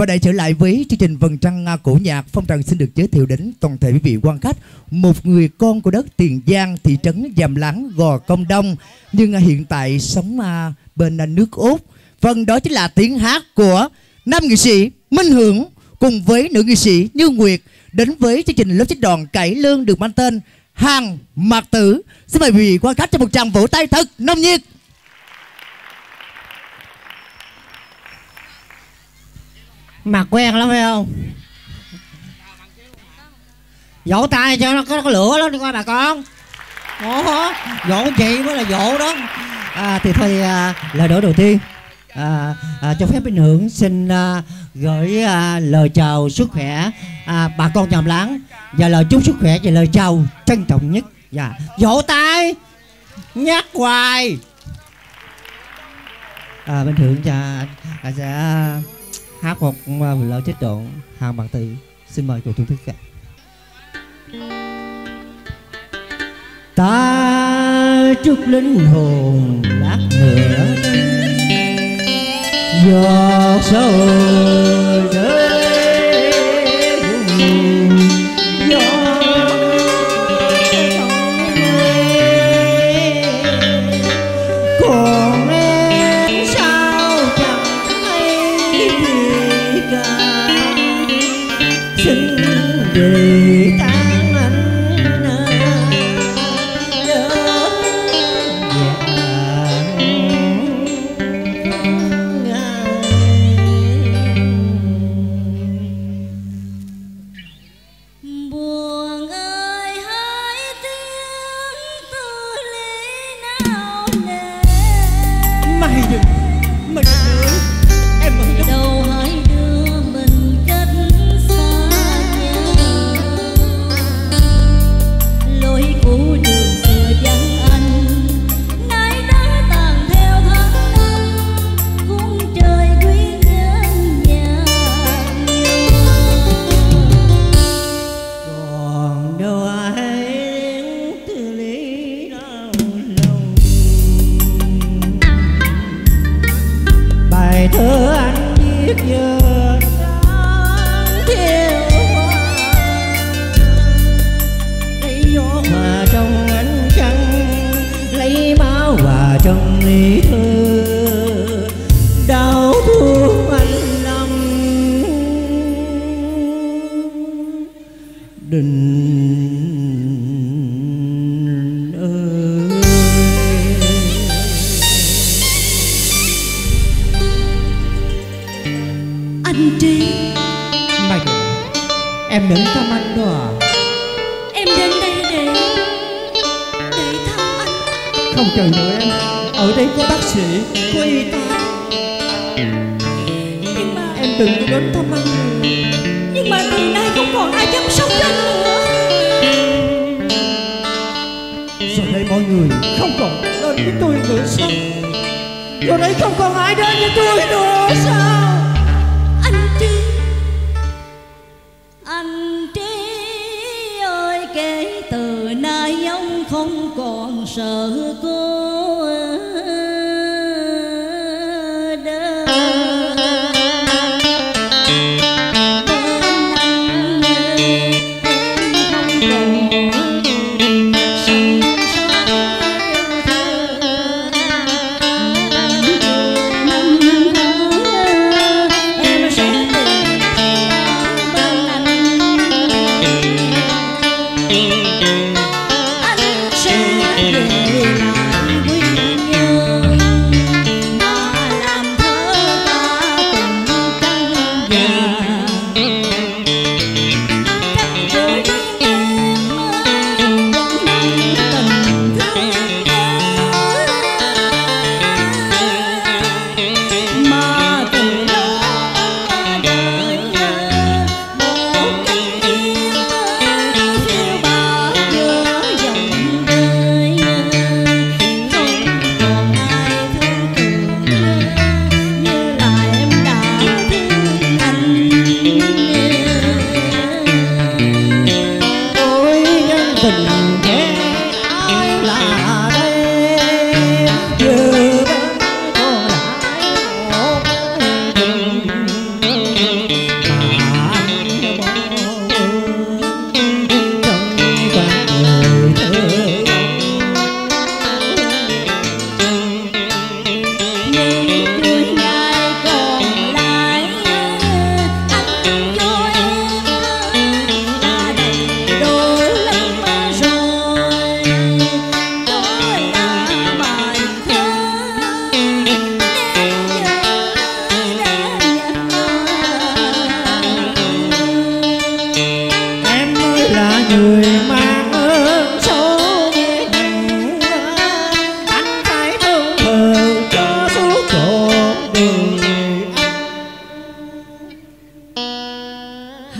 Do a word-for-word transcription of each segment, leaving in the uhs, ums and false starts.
Và để trở lại với chương trình Vầng Trăng Cổ Nhạc, Phong Trần xin được giới thiệu đến toàn thể quý vị quan khách một người con của đất Tiền Giang, thị trấn Giàm Láng, Gò Công Đông, nhưng hiện tại sống bên nước Úc. Vâng, đó chính là tiếng hát của nam nghệ sĩ Minh Hưởng cùng với nữ nghệ sĩ Như Nguyệt đến với chương trình lớp trích đoàn cải lương được mang tên Hàng Mạc Tử. Xin mời quý vị quan khách cho một tràng vỗ tay thật nồng nhiệt. Mặt quen lắm phải không? Vỗ tay cho nó có, có lửa đó đi coi bà con. Ồ, vỗ chị mới là vỗ đó. À, thì thôi à, lời đổ đầu tiên à, à, cho phép Minh Hưởng xin à, gửi à, lời chào sức khỏe à, bà con Giàm Láng và lời chúc sức khỏe và lời chào trân trọng nhất. Dạ, vỗ tay nhắc hoài. À, Minh Hưởng cha à, sẽ hát một lời trích đoạn Hàng Mạc Tử. Xin mời cô thưởng thức ạ. Ta chúc linh hồn lát nữa giọt sầu rơi còn em sao chẳng hay gì cả, xin để tan anh thơ anh viết giờ đang theo hoa, lấy gió hòa trong ánh trăng, lấy máu hòa trong ly thơ, đau thương anh lòng đình em đến thăm anh đó à? Em đến đây để để thăm anh. Không cần nữa em, ở đây có bác sĩ, có y tá. Nhưng mà em đừng có đến thăm anh nữa. Nhưng mà từ nay không còn ai chăm sóc cho anh nữa. Giờ đây mọi người không còn đến với tôi nữa sao? Giờ đây không còn ai đến với tôi nữa sao? Anh Trí, anh Trí ơi, kể từ nay ông không còn sợ cô đơn.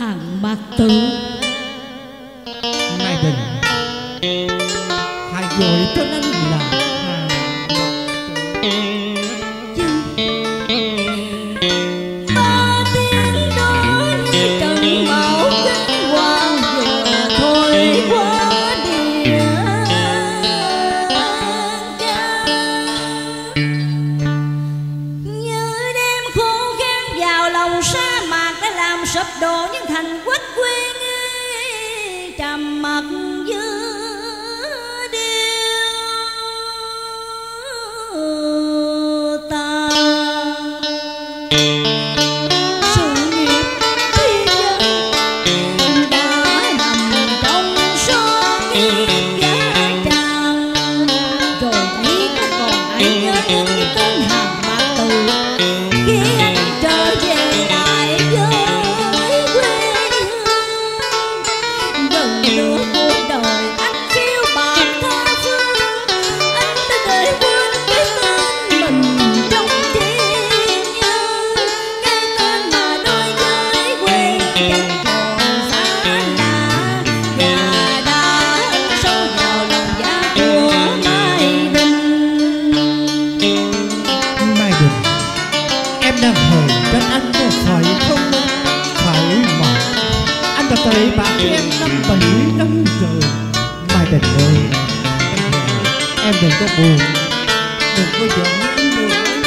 Hàng Mạc Tử. Mai Đình, hãy gọi tên anh là Hàng Mạc Tử. Ba tiếng đó như trận bão kinh hoàng vừa thôi qua địa ca, như đêm khô khan vào lòng sa mạc đã làm sụp đổ những thành quốc quyên trầm mặc giữa điêu tàn. Sự nghiệp thi dân đã nằm trong số nghiêng giá tràn, rồi thấy có còn ai nhớ đến cái tên Hàng Mạc Tử khi anh trở về lại với quê hương. Gần nửa cuộc đời anh phiêu bạt tha phương, anh đã để quên cái tên mình trong trí nhớ, cái tên mà đối với quê chẳng còn xa lạ và đã sâu vào lòng dạ của Mai Đình. Mai Đình, em đang hờn trách anh có phải không? Phải mà anh đã tệ bạc với em năm bảy năm trời. Mai Đình ơi, em đừng có buồn, đừng có giận anh được.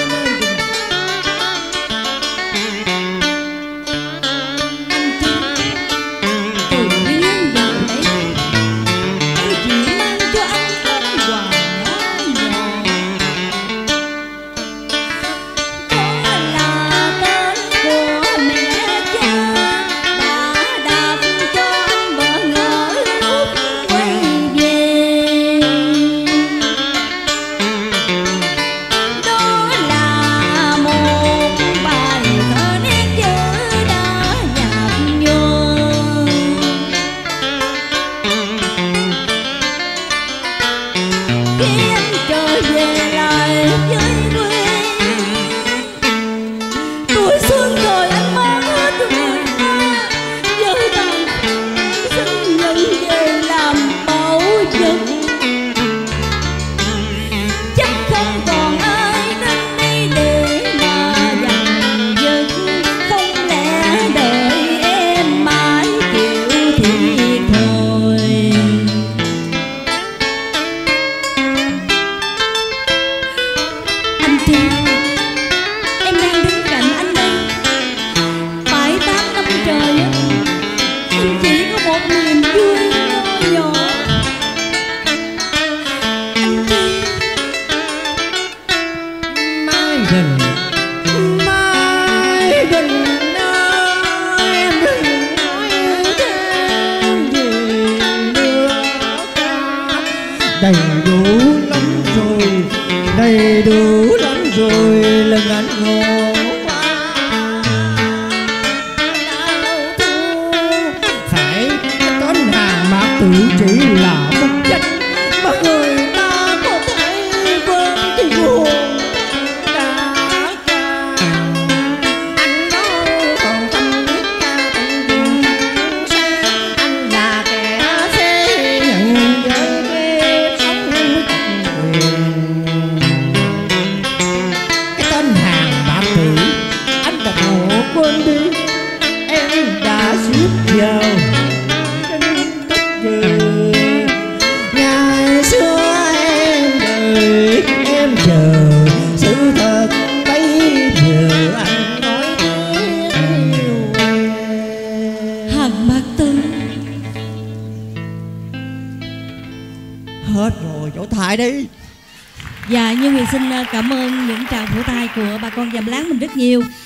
Anh tin từ riêng vào đây em chỉ mang cho anh tên quà nhỏ nhỏ, đó là tên của mẹ cha đã đặt cho anh bỡ ngỡ lúc quay về. Đó là một bài thơ nét chữ đã nhạt nhòa, khi anh trở về lại với quê, tuổi xuân rồi anh mang hết người ta, giờ rằng xin nhận về làm bảo vật. Chắc không còn ai đến đây để mà giành giật, không lẽ đợi em mãi chịu thiệt thòi. Anh Tri, em đang đứng cạnh anh đây bảy tám năm trời á, em chỉ có một niềm vui nho nhỏ. Anh Tri, Mai Đình, Mai Đình ơi, em đừng nói thêm gì nữa cả. Đầy đủ lắm rồi, đầy đủ lắm rồi, lần anh ngộ quá đau thương. Phải cái tên Hàng Mạc Tử chỉ là một danh mà người ta có thể quên cái buồn đã ca. Anh đâu còn tâm huyết ca tận tình say, anh là kẻ phê nhận với kiếp sống mất quyền. Cái tên Hàng Mạc Tử anh đã bỏ quên đi, em đã xếp vào trên tất giờ. Ngày xưa em đợi em chờ, sự thật bây giờ anh nói tiếng yêu em. Hàng Mạc Tử. Hết rồi, chỗ thải đi. Dạ, Như Huyền xin cảm ơn những tràng vỗ tay của bà con dầm láng mình rất nhiều.